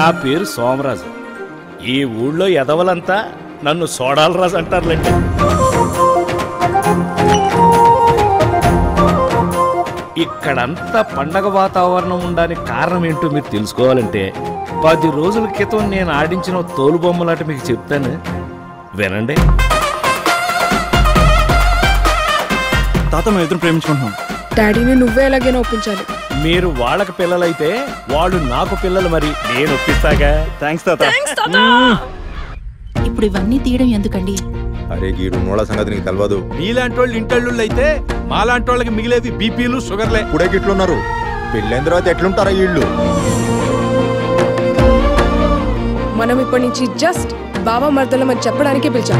పేరు సోమరాజు. ఈ ఊళ్ళో ఎదవలంతా నన్ను సోడాలరాజు అంటారులేండి. ఇక్కడంతా పండగ వాతావరణం ఉండడానికి కారణం ఏంటో మీరు తెలుసుకోవాలంటే 10 రోజుల క్రితం నేను ఆడించిన తోలుబొమ్మలాట మీకు చెప్తాను, వినండి. తాత మేము ఇద్దరు ప్రేమించుకుంటున్నాం. డాడీని నువ్వే ఎలాగైనా ఒప్పించాలి. మీరు వాళ్ళకి పిల్లలైతే వాళ్ళు నాకు పిల్లలు, మరి నేను ఒప్పిస్తాగా. థ్యాంక్స్ తాత. ఇప్పుడు ఇవన్నీ తీయడం ఎందుకండి? అరే గీడు నోళ్ళ సంగతి నీకు తెలియదు. మీలాంటి వాళ్ళు ఇంటళ్ళు అయితే మాలాంటి వాళ్ళకి మిగిలేవి బీపీలు షుగర్లే. ఇప్పుడే గిట్లున్నారు, పెళ్ళైన తర్వాత ఎట్లుంటారా వీళ్ళు? మనం ఇప్పటి నుంచి జస్ట్ బాబా మర్దలం అని చెప్పడానికే పిలిచాం.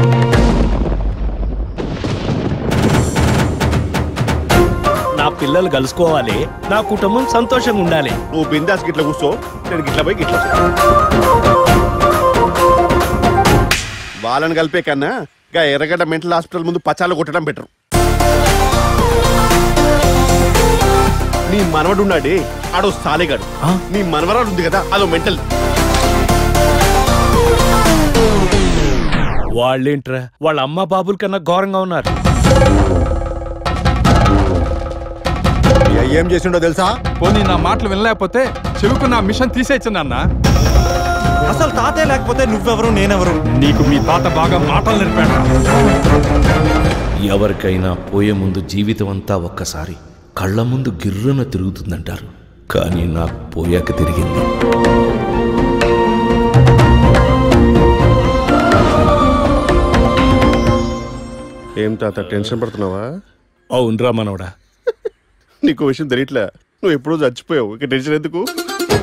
నా పిల్లలు కలుసుకోవాలి, నా కుటుంబం సంతోషంగా ఉండాలి. నువ్వు బిందాస్ గిట్ల కూర్చో, నేను గిట్ల పోయి గిట్ల వాళ్ళని కలిపే కన్నా గా ఎర్రగడ్డ మెంటల్ హాస్పిటల్ ముందు పచాలు కొట్టడం బెటర్. నీ మనవడు ఉన్నాడే ఆడో సాలేగాడు, నీ మనవరాడు ఉంది కదా అదో మెంటల్. వాళ్ళేంట్రా వాళ్ళ అమ్మ బాబుల కన్నా ఘోరంగా ఉన్నారు. ఏం చేసిండో తెలుసా? పోనీ నా మాటలు వినలేకపోతే చెవుకు నా మిషన్ తీసేయచ్చు అన్న. అసలు తాతే లేకపోతే నువ్వెవరు నేనెవరు? నీకు మీ తాత బాగా మాటలు నేర్పాడు. ఎవరికైనా పోయే ముందు జీవితం అంతా ఒక్కసారి కళ్ళ ముందు గిర్రున తిరుగుతుందంటారు, కానీ నాకు పోయాక తిరిగింది. ఏం తాత టెన్షన్ పడుతున్నావా? అవునరా మనవడా. నీకు విషయం తెలియట్లే, నువ్వు ఎప్పుడూ చచ్చిపోయావు, ఇక టెన్షన్ ఎందుకు?